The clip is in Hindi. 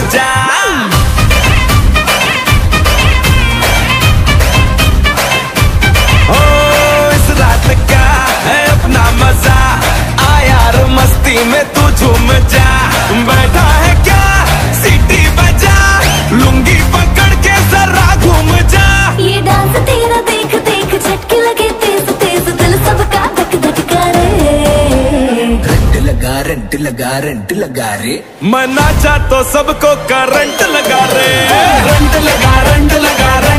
जा। ओ इस रात का है अपना मजा, आ यार मस्ती में तू झूम जा। बैठा है क्या सीटी बजा, लुंगी पकड़ के जरा घूम जा। ये डांस तेरा देख देख झटके लगे तेज तेज, दिल सबका धक धक करे। रंट लगा रंट लगा रे, मैं नाचा तो सबको करंट लगा रे। रंट लगा रंट लगा रे।